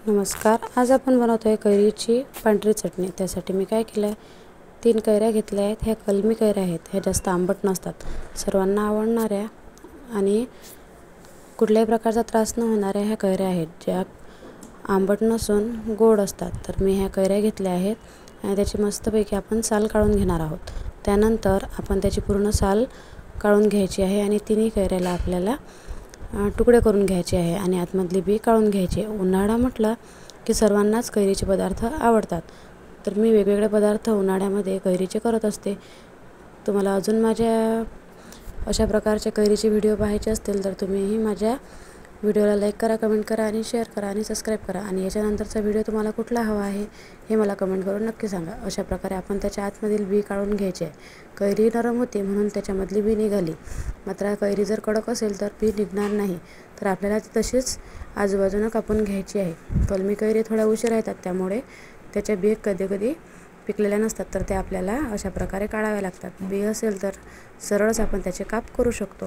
नमस्कार. आज आपण बनवतो आहे कैरीची पांढरी चटणी. त्यासाठी मी काय केलं आहे, 3 कैऱ्या घेतल्या आहेत. ह्या कलमी कैऱ्या आहेत. ह्या जास्त आंबट नसतात. सर्वांना आवडणाऱ्या आणि कुठल्याही प्रकारचा त्रास न होणाऱ्या ह्या कैऱ्या आहेत, ज्या आंबट नसून गोड असतात. तर मी ह्या कैऱ्या घेतल्या आहेत आणि त्याची मस्तपैकी आपण साल काढून घेणार आहोत. त्यानंतर आपण त्याची पूर्ण साल काढून घ्यायची आहे आणि तिन्ही कैऱ्याला आपल्याला तुकडे करून घ्यायचे आहे आणि आतमधली बी काढून घ्यायची. उन्हाळा म्हटलं की सर्वांनाच कैरीचे पदार्थ आवडतात. तर मी वेगवेगळे पदार्थ उन्हाळ्यामध्ये कैरीचे करत असते. तुम्हाला अजून माझ्या अशा प्रकारचे कैरीचे व्हिडिओ पाहायचे असतील तर तुम्हीही माझ्या व्हिडिओला लाईक करा, कमेंट करा आणि शेअर करा आणि सबस्क्राईब करा. आणि याच्यानंतरचा व्हिडिओ तुम्हाला कुठला हवा आहे हे मला कमेंट करून नक्की सांगा. अशा प्रकारे आपण त्याच्या आतमधील बी काढून घ्यायची आहे. कैरी नरम होती म्हणून त्याच्यामधली बी निघाली. मात्र कैरी जर कडक असेल तर बी निघणार नाही. तर आपल्याला ती तशीच आजूबाजूनं कापून घ्यायची आहे. कलमी कैरी थोड्या उशिरा येतात, त्यामुळे त्याच्या बी कधी पिकलेल्या नसतात. तर ते आपल्याला अशा प्रकारे काढाव्या लागतात. बी असेल तर सरळच आपण त्याचे काप करू शकतो.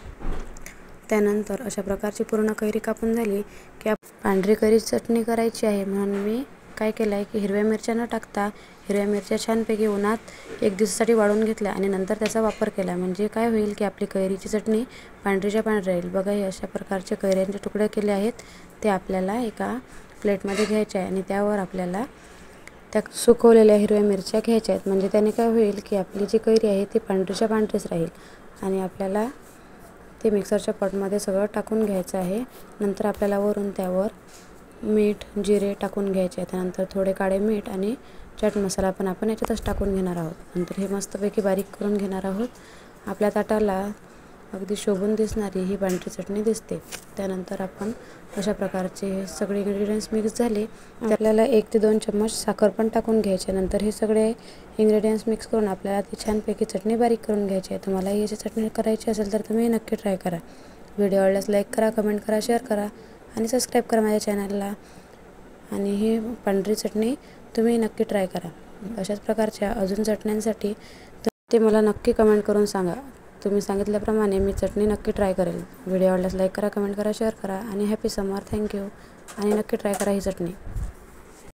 त्यानंतर अशा प्रकारची पूर्ण कैरी कापून झाली की पांढरी कैरी चटणी करायची आहे. म्हणून मी काय केलं आहे की हिरव्या मिरच्या न टाकता हिरव्या मिरच्या छानपैकी उन्हात 1 दिवसासाठी वाळून घेतल्या आणि नंतर त्याचा वापर केला. म्हणजे काय होईल की आपली कैरीची चटणी पांढरीच्या पांढरी राहील. बघा, हे अशा प्रकारचे कैऱ्यांचे तुकडे केले आहेत. ते आपल्याला एका प्लेटमध्ये घ्यायचे आहे आणि त्यावर आपल्याला त्या सुकवलेल्या हिरव्या मिरच्या घ्यायच्या आहेत. म्हणजे त्याने काय होईल की आपली जी कैरी आहे ती पांढरीच्या पांढरीच राहील. आणि आपल्याला ते मिक्सरच्या पॉटमध्ये सगळं टाकून घ्यायचं आहे. नंतर आपल्याला वरून त्यावर मीठ, जिरे टाकून घ्यायचे. त्यानंतर थोडे काळे मीठ आणि चाट मसाला पण आपण याच्यातच टाकून घेणार आहोत. नंतर हे मस्तपैकी बारीक करून घेणार आहोत. आपल्या ताटाला अगदी शोभून दिसणारी ही पांढरी चटणी दिसते. त्यानंतर आपण अशा प्रकारचे हे सगळे इन्ग्रेडियंट्स मिक्स झाले तर आपल्याला 1 ते 2 चम्मच साखर पण टाकून घ्यायचे. नंतर हे सगळे इन्ग्रेडियंट्स मिक्स करून आपल्याला ती छानपैकी चटणी बारीक करून घ्यायची आहे. तुम्हाला ही याची चटणी करायची असेल तर तुम्ही नक्की ट्राय करा. व्हिडिओ आवडल्यास लाईक करा, कमेंट करा, शेअर करा आणि सबस्क्राईब करा माझ्या चॅनलला. आणि ही पांढरी चटणी तुम्ही नक्की ट्राय करा. अशाच प्रकारच्या अजून चटण्यांसाठी ते मला नक्की कमेंट करून सांगा. तुम्ही सांगितल्याप्रमाणे मी चटणी नक्की ट्राय करेल. व्हिडिओ आवडल्यास लाईक करा, कमेंट करा, शेअर करा आणि हॅपी समर. थँक्यू. आणि नक्की ट्राय करा ही चटणी.